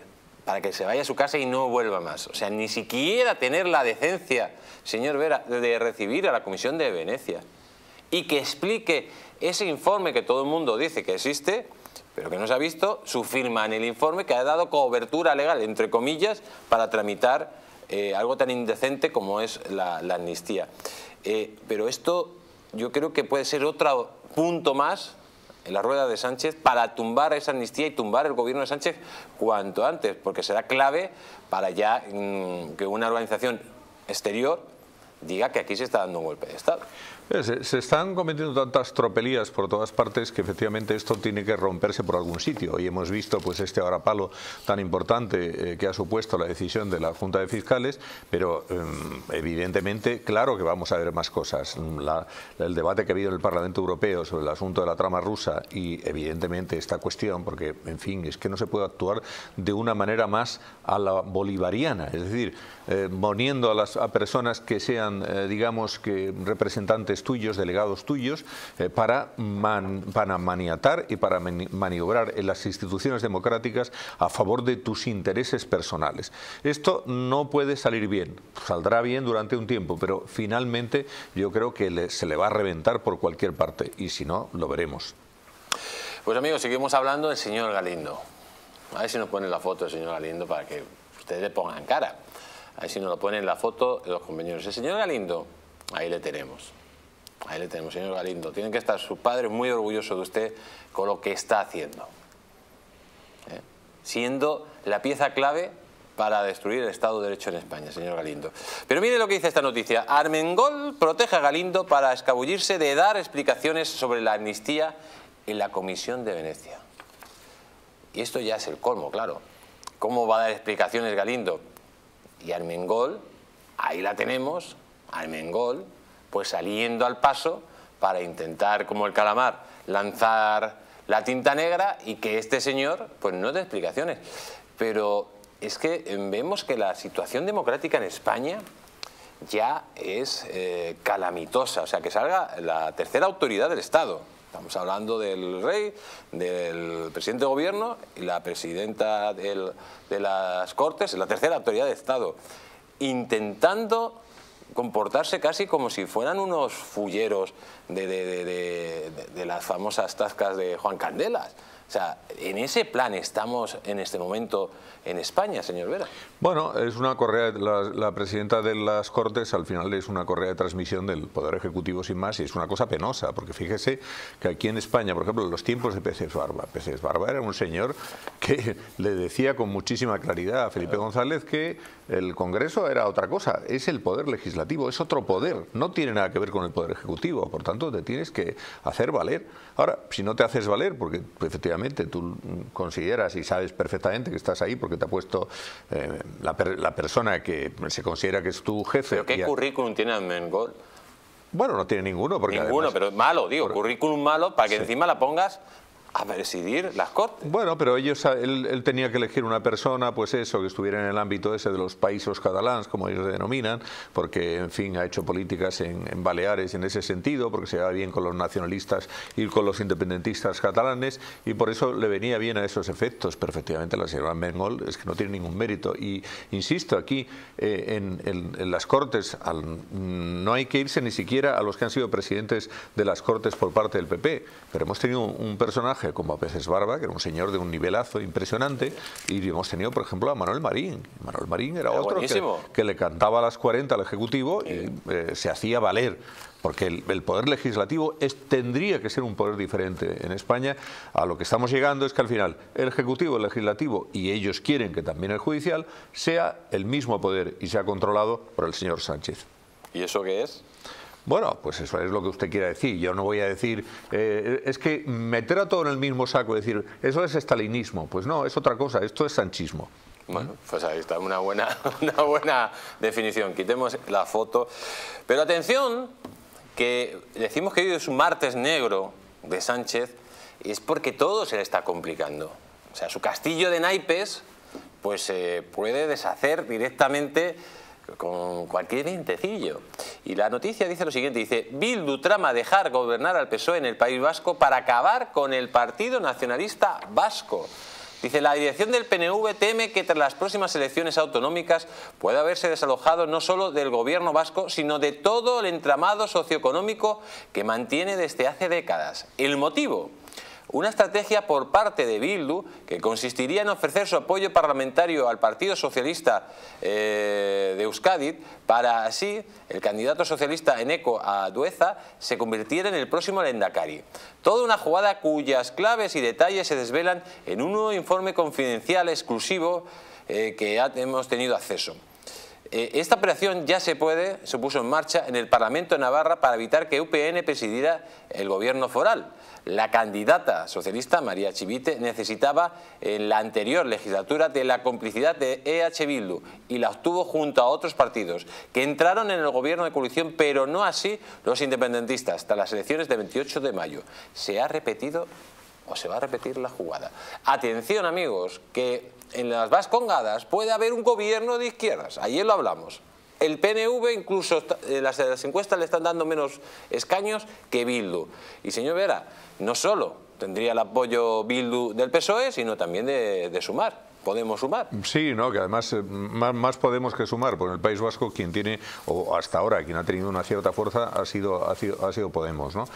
para que se vaya a su casa y no vuelva más. O sea, ni siquiera tener la decencia, señor Vera, de recibir a la Comisión de Venecia y que explique ese informe que todo el mundo dice que existe, pero que no se ha visto, su firma en el informe que ha dado cobertura legal, entre comillas, para tramitar eh, algo tan indecente como es la, la amnistía. Eh, pero esto yo creo que puede ser otro punto más en la rueda de Sánchez para tumbar esa amnistía y tumbar el gobierno de Sánchez cuanto antes, porque será clave para ya mmm, que una organización exterior diga que aquí se está dando un golpe de Estado. Se, se están cometiendo tantas tropelías por todas partes que efectivamente esto tiene que romperse por algún sitio. Y hemos visto pues este varapalo tan importante eh, que ha supuesto la decisión de la Junta de Fiscales, pero eh, evidentemente, claro que vamos a ver más cosas. La, el debate que ha habido en el Parlamento Europeo sobre el asunto de la trama rusa y evidentemente esta cuestión, porque en fin, es que no se puede actuar de una manera más a la bolivariana, es decir, eh, poniendo a las a personas que sean, eh, digamos, que representantes tuyos, delegados tuyos, eh, para, man, para maniatar y para maniobrar en las instituciones democráticas a favor de tus intereses personales. Esto no puede salir bien, saldrá bien durante un tiempo, pero finalmente yo creo que le, se le va a reventar por cualquier parte y si no, lo veremos. Pues amigos, seguimos hablando del señor Galindo. A ver si nos ponen la foto del señor Galindo para que ustedes le pongan cara. A ver si nos lo ponen la foto de los compañeros. El señor Galindo, ahí le tenemos. Ahí le tenemos, señor Galindo. Tienen que estar sus padres muy orgullosos de usted con lo que está haciendo. ¿Eh? Siendo la pieza clave para destruir el Estado de Derecho en España, señor Galindo. Pero mire lo que dice esta noticia. Armengol protege a Galindo para escabullirse de dar explicaciones sobre la amnistía en la Comisión de Venecia. Y esto ya es el colmo, claro. ¿Cómo va a dar explicaciones Galindo? Y Armengol, ahí la tenemos, Armengol, pues saliendo al paso para intentar, como el calamar, lanzar la tinta negra y que este señor pues no dé explicaciones. Pero es que vemos que la situación democrática en España ya es eh, calamitosa, o sea, que salga la tercera autoridad del Estado. Estamos hablando del rey, del presidente de gobierno y la presidenta del, de las Cortes, la tercera autoridad del Estado, intentando comportarse casi como si fueran unos fulleros de, de, de, de, de las famosas tascas de Juan Candelas. O sea, en ese plan estamos en este momento en España, señor Vera. Bueno, es una correa, la, la presidenta de las Cortes al final es una correa de transmisión del Poder Ejecutivo sin más y es una cosa penosa, porque fíjese que aquí en España, por ejemplo, en los tiempos de Peces Barba, Peces Barba era un señor que le decía con muchísima claridad a Felipe González que el Congreso era otra cosa, es el Poder Legislativo, es otro poder, no tiene nada que ver con el Poder Ejecutivo, por tanto te tienes que hacer valer. Ahora, si no te haces valer, porque efectivamente tú consideras y sabes perfectamente que estás ahí porque te ha puesto eh, la, per, la persona que se considera que es tu jefe. ¿Pero qué a... currículum tiene Armengol? Bueno, no tiene ninguno. Porque ninguno, además, pero malo, digo, por... currículum malo para que sí. encima la pongas a presidir las Cortes. Bueno, pero ellos, él, él tenía que elegir una persona, pues eso, que estuviera en el ámbito ese de los países catalans, como ellos se denominan, porque, en fin, ha hecho políticas en, en Baleares en ese sentido, porque se lleva bien con los nacionalistas y con los independentistas catalanes, y por eso le venía bien a esos efectos. Pero efectivamente la señora Armengol es que no tiene ningún mérito. Y, insisto, aquí, eh, en, en, en las Cortes, al, no hay que irse ni siquiera a los que han sido presidentes de las Cortes por parte del P P, pero hemos tenido un, un personaje como a Peces Barba, que era un señor de un nivelazo impresionante, y hemos tenido, por ejemplo, a Manuel Marín. Manuel Marín era, era otro que, que le cantaba a las cuarenta al Ejecutivo y eh, se hacía valer, porque el, el Poder Legislativo es, tendría que ser un poder diferente en España. A lo que estamos llegando es que al final el Ejecutivo, el Legislativo, y ellos quieren que también el Judicial, sea el mismo poder y sea controlado por el señor Sánchez. ¿Y eso qué es? Bueno, pues eso es lo que usted quiera decir. Yo no voy a decir, eh, es que meter a todo en el mismo saco y decir, eso es estalinismo. Pues no, es otra cosa, esto es sanchismo. Bueno, pues ahí está, una buena, una buena definición. Quitemos la foto. Pero atención, que decimos que hoy es un martes negro de Sánchez, y es porque todo se le está complicando. O sea, su castillo de naipes pues se eh, puede deshacer directamente con cualquier vientecillo. Y la noticia dice lo siguiente, dice: Bildu trama dejar gobernar al P S O E en el País Vasco para acabar con el Partido Nacionalista Vasco. Dice, la dirección del P N V teme que tras las próximas elecciones autonómicas pueda haberse desalojado no solo del gobierno vasco, sino de todo el entramado socioeconómico que mantiene desde hace décadas. ¿El motivo? Una estrategia por parte de Bildu que consistiría en ofrecer su apoyo parlamentario al Partido Socialista eh, de Euskadi para así el candidato socialista Eneko Andueza se convirtiera en el próximo lehendakari. Toda una jugada cuyas claves y detalles se desvelan en un nuevo informe confidencial exclusivo eh, que hemos tenido acceso. Esta operación ya se puede, se puso en marcha en el Parlamento de Navarra para evitar que U P N presidiera el gobierno foral. La candidata socialista María Chivite necesitaba en la anterior legislatura de la complicidad de E H Bildu y la obtuvo junto a otros partidos que entraron en el gobierno de coalición, pero no así los independentistas hasta las elecciones del veintiocho de mayo. Se ha repetido o se va a repetir la jugada. Atención amigos, que en las Vascongadas puede haber un gobierno de izquierdas, ayer lo hablamos. El P N V incluso, las, las encuestas le están dando menos escaños que Bildu. Y señor Vera, no solo tendría el apoyo Bildu del P S O E, sino también de, de Sumar. Podemos Sumar. Sí, no, que además más, más Podemos que Sumar, porque en el País Vasco quien tiene, o hasta ahora quien ha tenido una cierta fuerza ha sido, ha sido, ha sido Podemos, ¿no?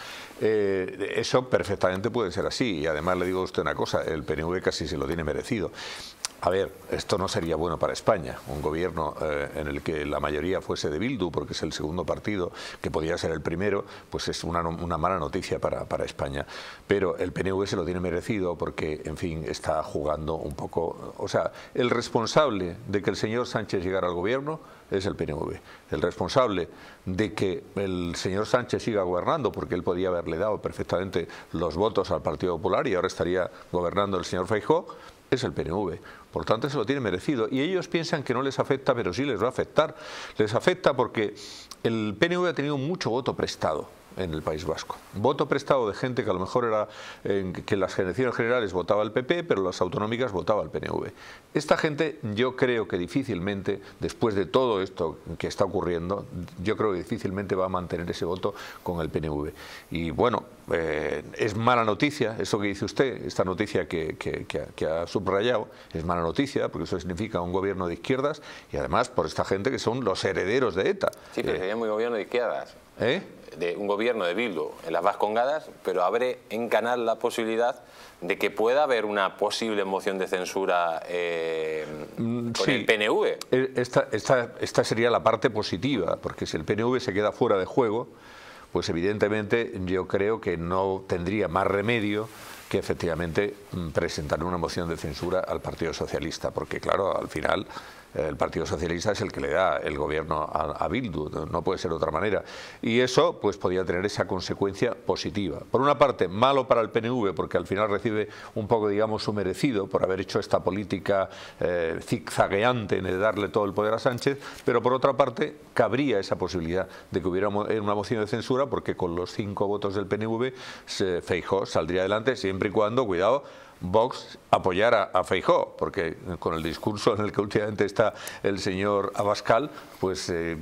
Eh, eso perfectamente puede ser así, y además le digo a usted una cosa, el P N V casi se lo tiene merecido. A ver, esto no sería bueno para España, un gobierno eh, en el que la mayoría fuese de Bildu, porque es el segundo partido, que podría ser el primero, pues es una, una mala noticia para, para España. Pero el P N V se lo tiene merecido porque, en fin, está jugando un poco... O sea, el responsable de que el señor Sánchez llegara al gobierno es el P N V. El responsable de que el señor Sánchez siga gobernando, porque él podía haberle dado perfectamente los votos al Partido Popular y ahora estaría gobernando el señor Feijóo, es el P N V. Por tanto, se lo tiene merecido. Y ellos piensan que no les afecta, pero sí les va a afectar. Les afecta porque el P N V ha tenido mucho voto prestado en el País Vasco. Voto prestado de gente que a lo mejor era eh, que en las elecciones generales votaba el P P, pero las autonómicas votaba el P N V. Esta gente, yo creo que difícilmente, después de todo esto que está ocurriendo, yo creo que difícilmente va a mantener ese voto con el P N V. Y bueno, eh, es mala noticia, eso que dice usted, esta noticia que, que, que, que ha subrayado, es mala noticia, porque eso significa un gobierno de izquierdas, y además por esta gente que son los herederos de ETA. Sí, pero eh, sería muy gobierno de izquierdas. ¿Eh? De un gobierno de Bildu en las Vascongadas, pero abre en canal la posibilidad de que pueda haber una posible moción de censura eh, con sí. el P N V. Esta, esta, esta sería la parte positiva, porque si el P N V se queda fuera de juego, pues evidentemente yo creo que no tendría más remedio que efectivamente presentar una moción de censura al Partido Socialista, porque claro, al final el Partido Socialista es el que le da el gobierno a, a Bildu, no puede ser de otra manera. Y eso pues podría tener esa consecuencia positiva. Por una parte, malo para el P N V, porque al final recibe un poco, digamos, su merecido por haber hecho esta política eh, zigzagueante de darle todo el poder a Sánchez, pero por otra parte, cabría esa posibilidad de que hubiera una moción de censura, porque con los cinco votos del P N V, se, Feijóo saldría adelante, siempre y cuando, cuidado, Vox apoyara a Feijóo, porque con el discurso en el que últimamente está el señor Abascal, pues eh,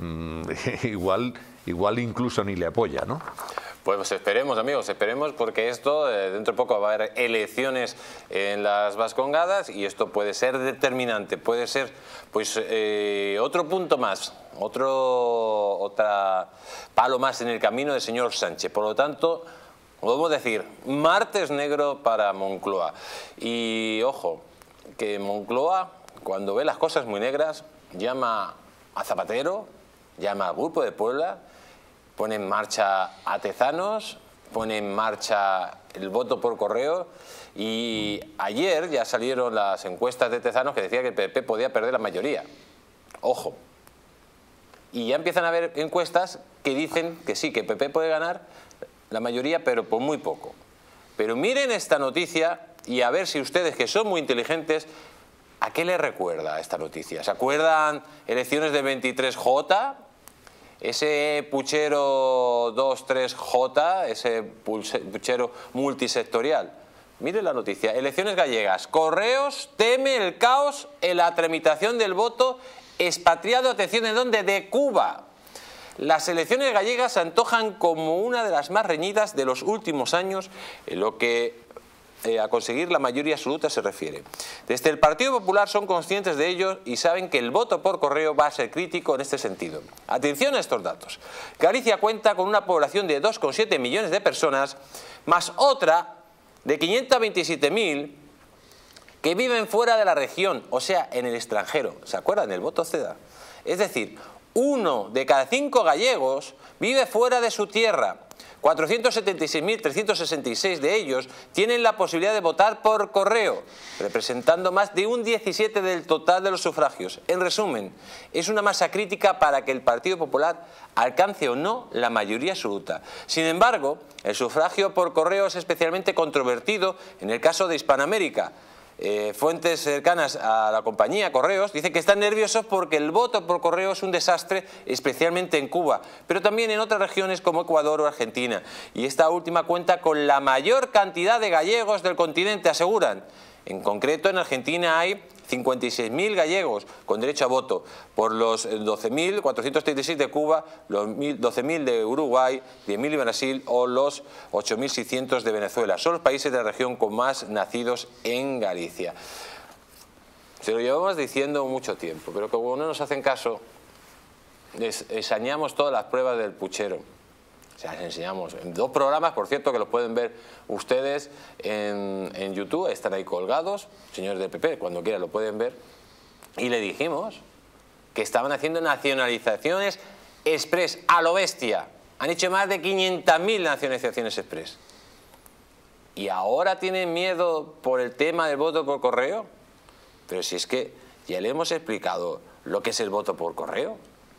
igual, igual incluso ni le apoya, ¿no? Pues esperemos, amigos, esperemos, porque esto, eh, dentro de poco va a haber elecciones en las Vascongadas y esto puede ser determinante, puede ser pues eh, otro punto más, otro otra palo más en el camino del señor Sánchez. Por lo tanto, podemos decir, martes negro para Moncloa. Y ojo, que Moncloa, cuando ve las cosas muy negras, llama a Zapatero, llama al Grupo de Puebla, pone en marcha a Tezanos, pone en marcha el voto por correo, y ayer ya salieron las encuestas de Tezanos que decía que el P P podía perder la mayoría. Ojo. Y ya empiezan a haber encuestas que dicen que sí, que el P P puede ganar la mayoría, pero por muy poco. Pero miren esta noticia y a ver si ustedes, que son muy inteligentes, ¿a qué les recuerda esta noticia? ¿Se acuerdan elecciones del veintitrés J? Ese puchero dos tres J, ese puchero multisectorial. Miren la noticia. Elecciones gallegas. Correos teme el caos en la tramitación del voto expatriado, atención, ¿de dónde? De Cuba. Las elecciones gallegas se antojan como una de las más reñidas de los últimos años, en lo que eh, a conseguir la mayoría absoluta se refiere. Desde el Partido Popular son conscientes de ello y saben que el voto por correo va a ser crítico en este sentido. Atención a estos datos. Galicia cuenta con una población de dos coma siete millones de personas, más otra de quinientos veintisiete mil que viven fuera de la región, o sea, en el extranjero. ¿Se acuerdan del voto CEDA? Es decir, uno de cada cinco gallegos vive fuera de su tierra. cuatrocientos setenta y seis mil trescientos sesenta y seis de ellos tienen la posibilidad de votar por correo, representando más de un diecisiete por ciento del total de los sufragios. En resumen, es una masa crítica para que el Partido Popular alcance o no la mayoría absoluta. Sin embargo, el sufragio por correo es especialmente controvertido en el caso de Hispanoamérica. Eh, fuentes cercanas a la compañía Correos dicen que están nerviosos porque el voto por correo es un desastre, especialmente en Cuba, pero también en otras regiones como Ecuador o Argentina. Y esta última cuenta con la mayor cantidad de gallegos del continente, aseguran. En concreto, en Argentina hay cincuenta y seis mil gallegos con derecho a voto, por los doce mil cuatrocientos treinta y seis de Cuba, los doce mil de Uruguay, diez mil de Brasil o los ocho mil seiscientos de Venezuela. Son los países de la región con más nacidos en Galicia. Se lo llevamos diciendo mucho tiempo, pero como no nos hacen caso, les enseñamos todas las pruebas del puchero. O sea, les enseñamos en dos programas, por cierto, que los pueden ver ustedes en, en YouTube, están ahí colgados, señores del P P, cuando quieran lo pueden ver. Y le dijimos que estaban haciendo nacionalizaciones express, a lo bestia. Han hecho más de quinientas mil nacionalizaciones express. ¿Y ahora tienen miedo por el tema del voto por correo? Pero si es que ya le hemos explicado lo que es el voto por correo.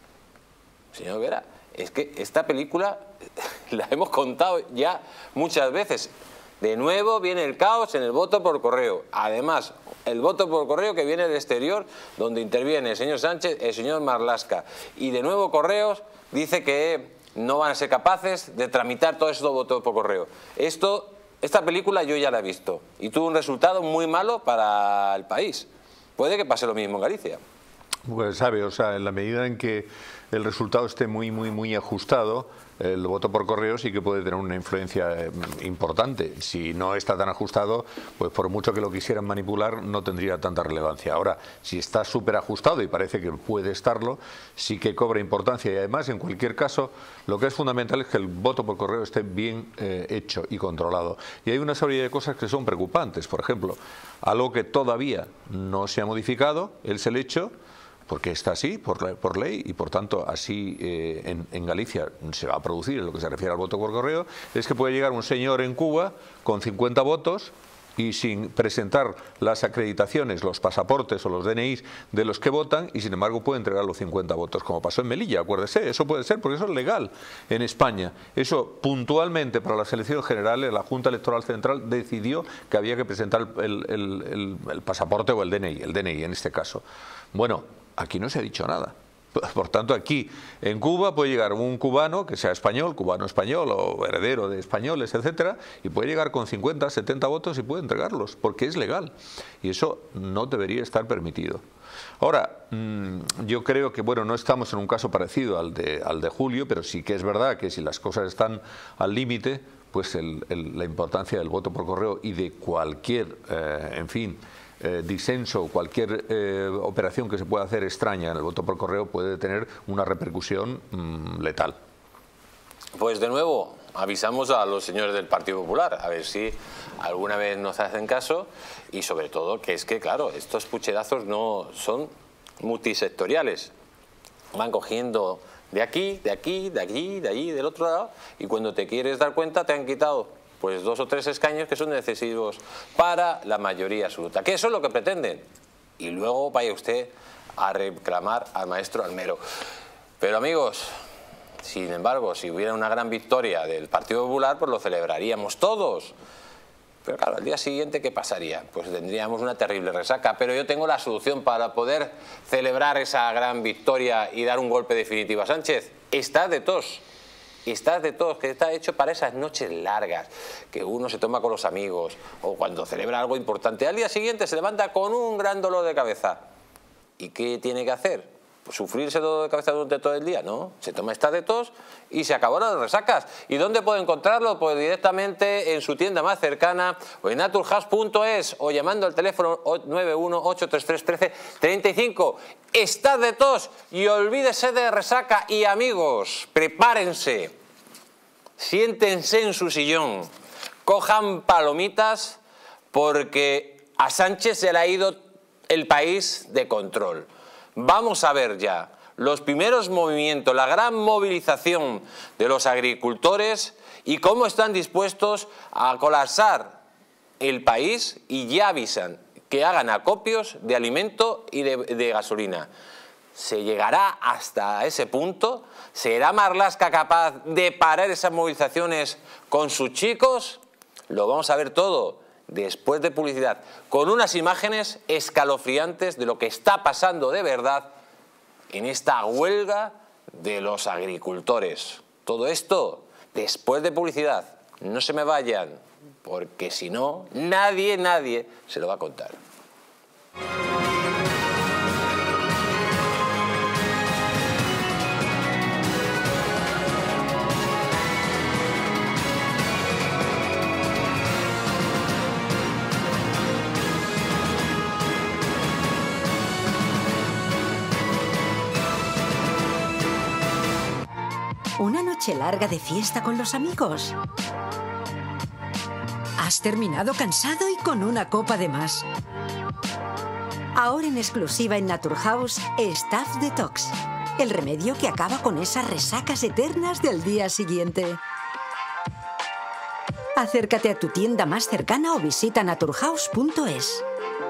Señor Vera, es que esta película la hemos contado ya muchas veces. De nuevo viene el caos en el voto por correo. Además, el voto por correo que viene del exterior, donde interviene el señor Sánchez, el señor Marlaska. Y de nuevo Correos dice que no van a ser capaces de tramitar todo esos votos por correo. Esto, esta película yo ya la he visto y tuvo un resultado muy malo para el país. Puede que pase lo mismo en Galicia. Pues sabe, o sea, en la medida en que el resultado esté muy, muy, muy ajustado, el voto por correo sí que puede tener una influencia eh, importante. Si no está tan ajustado, pues por mucho que lo quisieran manipular, no tendría tanta relevancia. Ahora, si está súper ajustado, y parece que puede estarlo, sí que cobra importancia. Y además, en cualquier caso, lo que es fundamental es que el voto por correo esté bien eh, hecho y controlado. Y hay una serie de cosas que son preocupantes. Por ejemplo, algo que todavía no se ha modificado es el hecho, porque está así por, por ley y por tanto así eh, en, en Galicia se va a producir en lo que se refiere al voto por correo, es que puede llegar un señor en Cuba con cincuenta votos y sin presentar las acreditaciones, los pasaportes o los D N Is de los que votan, y sin embargo puede entregar los cincuenta votos, como pasó en Melilla, acuérdese. Eso puede ser porque eso es legal en España. Eso puntualmente para las elecciones generales la Junta Electoral Central decidió que había que presentar el, el, el, el pasaporte o el D N I, el D N I en este caso. Bueno, aquí no se ha dicho nada. Por tanto, aquí en Cuba puede llegar un cubano que sea español, cubano-español o heredero de españoles, etcétera, y puede llegar con cincuenta, setenta votos y puede entregarlos, porque es legal. Y eso no debería estar permitido. Ahora, yo creo que, bueno, no estamos en un caso parecido al de, al de Julio, pero sí que es verdad que si las cosas están al límite, pues el, el, la importancia del voto por correo y de cualquier, eh, en fin, Eh, disenso, cualquier eh, operación que se pueda hacer extraña en el voto por correo puede tener una repercusión mmm, letal. Pues de nuevo avisamos a los señores del Partido Popular, a ver si alguna vez nos hacen caso, y sobre todo que es que, claro, estos pucherazos no son multisectoriales, van cogiendo de aquí, de aquí, de allí, de allí, del otro lado, y cuando te quieres dar cuenta te han quitado pues dos o tres escaños que son decisivos para la mayoría absoluta, que eso es lo que pretenden. Y luego vaya usted a reclamar al maestro Almero. Pero amigos, sin embargo, si hubiera una gran victoria del Partido Popular, pues lo celebraríamos todos. Pero claro, al día siguiente, ¿qué pasaría? Pues tendríamos una terrible resaca. Pero yo tengo la solución para poder celebrar esa gran victoria y dar un golpe definitivo a Sánchez. Está de tos. Estás de todos, que está hecho para esas noches largas que uno se toma con los amigos o cuando celebra algo importante. Al día siguiente se levanta con un gran dolor de cabeza. ¿Y qué tiene que hacer? sufrirse dolor de cabeza durante todo el día, ¿no? Se toma esta de tos y se acabaron las resacas. ¿Y dónde puede encontrarlo? Pues directamente en su tienda más cercana o en naturhaus punto es o llamando al teléfono nueve uno ocho tres tres uno tres tres cinco. Estad de tos y olvídese de resaca y amigos, prepárense, siéntense en su sillón, cojan palomitas porque a Sánchez se le ha ido el país de control. Vamos a ver ya los primeros movimientos, la gran movilización de los agricultores y cómo están dispuestos a colapsar el país y ya avisan que hagan acopios de alimento y de, de gasolina. ¿Se llegará hasta ese punto? ¿Será Marlaska capaz de parar esas movilizaciones con sus chicos? Lo vamos a ver todo después de publicidad, con unas imágenes escalofriantes de lo que está pasando de verdad en esta huelga de los agricultores. Todo esto después de publicidad. No se me vayan, porque si no, nadie, nadie se lo va a contar. ¿Una noche larga de fiesta con los amigos? ¿Has terminado cansado y con una copa de más? Ahora en exclusiva en Naturhaus, Staph Detox, el remedio que acaba con esas resacas eternas del día siguiente. Acércate a tu tienda más cercana o visita naturhaus punto es.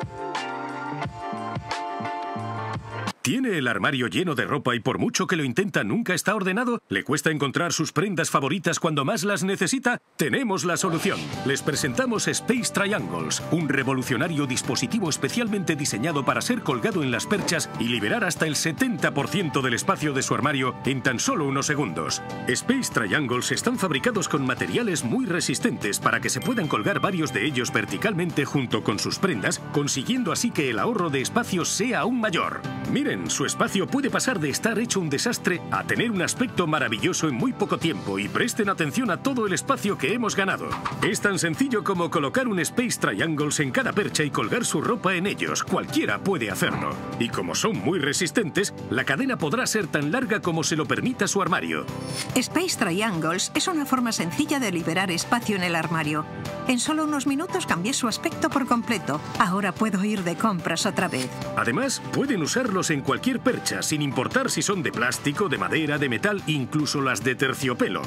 ¿Tiene el armario lleno de ropa y por mucho que lo intenta nunca está ordenado? ¿Le cuesta encontrar sus prendas favoritas cuando más las necesita? Tenemos la solución. Les presentamos Space Triangles, un revolucionario dispositivo especialmente diseñado para ser colgado en las perchas y liberar hasta el setenta por ciento del espacio de su armario en tan solo unos segundos. Space Triangles están fabricados con materiales muy resistentes para que se puedan colgar varios de ellos verticalmente junto con sus prendas, consiguiendo así que el ahorro de espacio sea aún mayor. Miren, su espacio puede pasar de estar hecho un desastre a tener un aspecto maravilloso en muy poco tiempo y presten atención a todo el espacio que hemos ganado. Es tan sencillo como colocar un Space Triangles en cada percha y colgar su ropa en ellos. Cualquiera puede hacerlo. Y como son muy resistentes, la cadena podrá ser tan larga como se lo permita su armario. Space Triangles es una forma sencilla de liberar espacio en el armario. En solo unos minutos cambié su aspecto por completo. Ahora puedo ir de compras otra vez. Además, pueden usarlos en cualquier percha, sin importar si son de plástico, de madera, de metal, incluso las de terciopelo.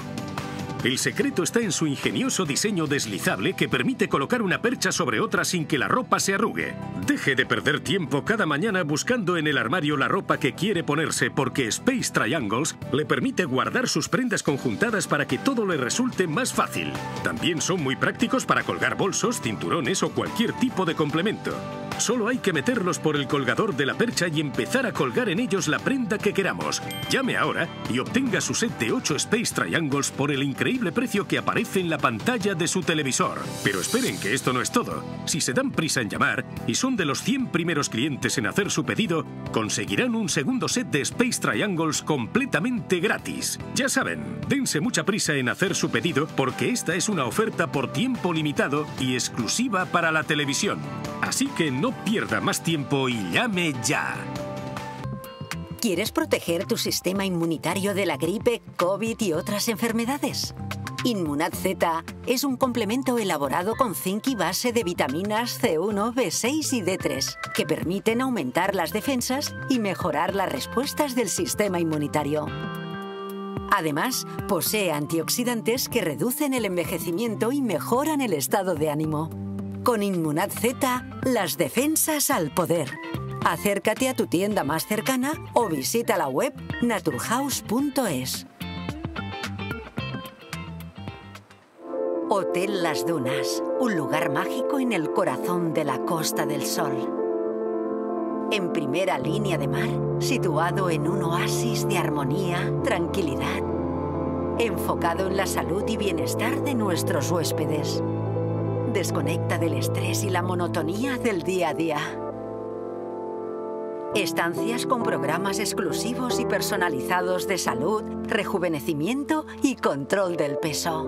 El secreto está en su ingenioso diseño deslizable que permite colocar una percha sobre otra sin que la ropa se arrugue. Deje de perder tiempo cada mañana buscando en el armario la ropa que quiere ponerse, porque Space Triangles le permite guardar sus prendas conjuntadas para que todo le resulte más fácil. También son muy prácticos para colgar bolsos, cinturones o cualquier tipo de complemento. Solo hay que meterlos por el colgador de la percha y empezar a colgar en ellos la prenda que queramos. Llame ahora y obtenga su set de ocho Space Triangles por el increíble precio que aparece en la pantalla de su televisor. Pero esperen, que esto no es todo. Si se dan prisa en llamar y son de los cien primeros clientes en hacer su pedido, conseguirán un segundo set de Space Triangles completamente gratis. Ya saben, dense mucha prisa en hacer su pedido porque esta es una oferta por tiempo limitado y exclusiva para la televisión. Así que no pierda más tiempo y llame ya. ¿Quieres proteger tu sistema inmunitario de la gripe, COVID y otras enfermedades? Inmunad Z es un complemento elaborado con zinc y base de vitaminas C uno, B seis y D tres que permiten aumentar las defensas y mejorar las respuestas del sistema inmunitario. Además, posee antioxidantes que reducen el envejecimiento y mejoran el estado de ánimo. Con Inmunad Z, las defensas al poder. Acércate a tu tienda más cercana o visita la web naturhaus punto es. Hotel Las Dunas, un lugar mágico en el corazón de la Costa del Sol. En primera línea de mar, situado en un oasis de armonía, tranquilidad, enfocado en la salud y bienestar de nuestros huéspedes. Desconecta del estrés y la monotonía del día a día. Estancias con programas exclusivos y personalizados de salud, rejuvenecimiento y control del peso.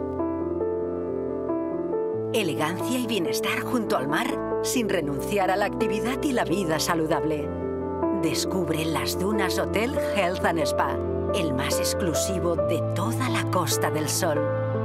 Elegancia y bienestar junto al mar, sin renunciar a la actividad y la vida saludable. Descubre Las Dunas Hotel Health and Spa, el más exclusivo de toda la Costa del Sol.